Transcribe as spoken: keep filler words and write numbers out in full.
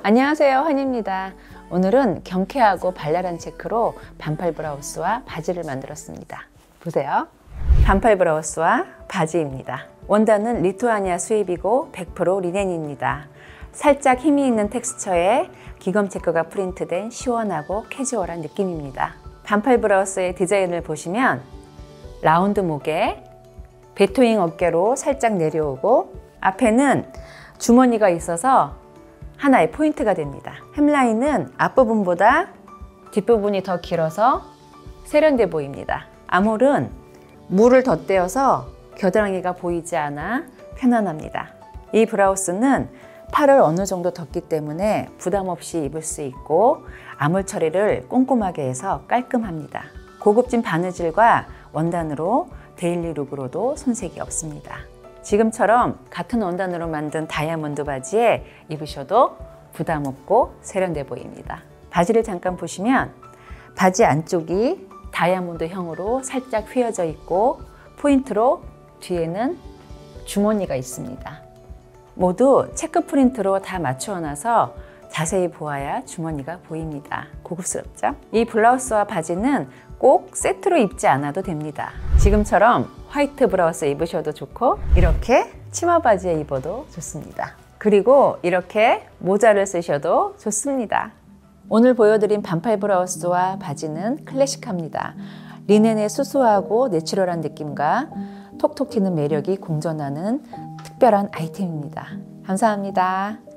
안녕하세요, 환희입니다. 오늘은 경쾌하고 발랄한 체크로 반팔 브라우스와 바지를 만들었습니다. 보세요. 반팔 브라우스와 바지입니다. 원단은 리투아니아 수입이고 백 퍼센트 리넨입니다. 살짝 힘이 있는 텍스처에 기검 체크가 프린트된 시원하고 캐주얼한 느낌입니다. 반팔 브라우스의 디자인을 보시면 라운드 목에 베토잉 어깨로 살짝 내려오고 앞에는 주머니가 있어서 하나의 포인트가 됩니다. 햄라인은 앞부분보다 뒷부분이 더 길어서 세련돼 보입니다. 아몰은 물을 덧대어서 겨드랑이가 보이지 않아 편안합니다. 이 브라우스는 팔을 어느 정도 덧기 때문에 부담 없이 입을 수 있고 아몰 처리를 꼼꼼하게 해서 깔끔합니다. 고급진 바느질과 원단으로 데일리 룩으로도 손색이 없습니다. 지금처럼 같은 원단으로 만든 다이아몬드 바지에 입으셔도 부담 없고 세련돼 보입니다. 바지를 잠깐 보시면 바지 안쪽이 다이아몬드형으로 살짝 휘어져 있고 포인트로 뒤에는 주머니가 있습니다. 모두 체크 프린트로 다 맞추어 놔서 자세히 보아야 주머니가 보입니다. 고급스럽죠? 이 블라우스와 바지는 꼭 세트로 입지 않아도 됩니다. 지금처럼 화이트 브라우스 입으셔도 좋고 이렇게 치마 바지에 입어도 좋습니다. 그리고 이렇게 모자를 쓰셔도 좋습니다. 오늘 보여드린 반팔 브라우스와 바지는 클래식합니다. 리넨의 수수하고 내추럴한 느낌과 톡톡 튀는 매력이 공존하는 특별한 아이템입니다. 감사합니다.